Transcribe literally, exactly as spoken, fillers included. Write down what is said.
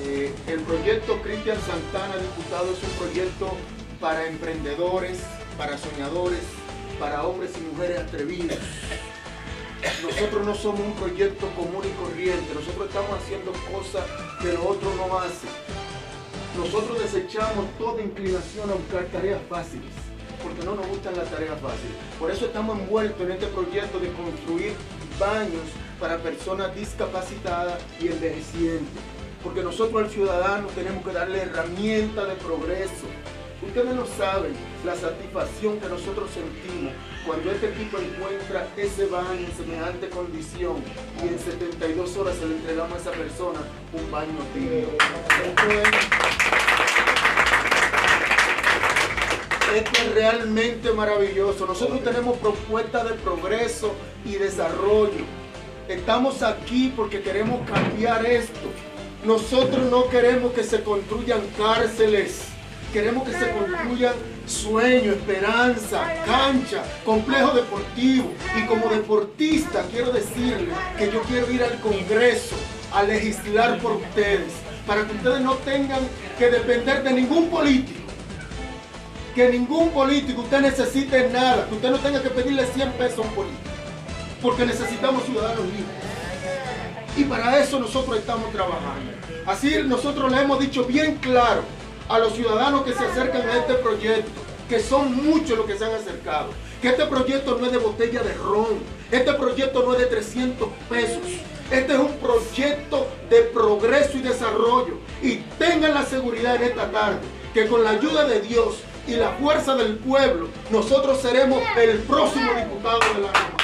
Eh, el proyecto Cristian Santana, diputado, es un proyecto para emprendedores, para soñadores, para hombres y mujeres atrevidos. Nosotros no somos un proyecto común y corriente, nosotros estamos haciendo cosas que los otros no hacen. Nosotros desechamos toda inclinación a buscar tareas fáciles, porque no nos gustan las tareas fáciles. Por eso estamos envueltos en este proyecto de construir baños para personas discapacitadas y envejecientes. Porque nosotros al ciudadano tenemos que darle herramientas de progreso. Ustedes no saben la satisfacción que nosotros sentimos cuando este equipo encuentra ese baño en semejante condición y en setenta y dos horas se le entregamos a esa persona un baño tibio. Esto es, esto es realmente maravilloso. Nosotros tenemos propuestas de progreso y desarrollo. Estamos aquí porque queremos cambiar esto. Nosotros no queremos que se construyan cárceles. Queremos que se construyan sueños, esperanza, cancha, complejo deportivo. Y como deportista quiero decirles que yo quiero ir al Congreso a legislar por ustedes, para que ustedes no tengan que depender de ningún político. Que ningún político usted necesite nada, que usted no tenga que pedirle cien pesos a un político. Porque necesitamos ciudadanos libres. Y para eso nosotros estamos trabajando. Así nosotros le hemos dicho bien claro a los ciudadanos que se acercan a este proyecto, que son muchos los que se han acercado, que este proyecto no es de botella de ron, este proyecto no es de trescientos pesos, este es un proyecto de progreso y desarrollo. Y tengan la seguridad en esta tarde que con la ayuda de Dios y la fuerza del pueblo, nosotros seremos el próximo diputado de la República.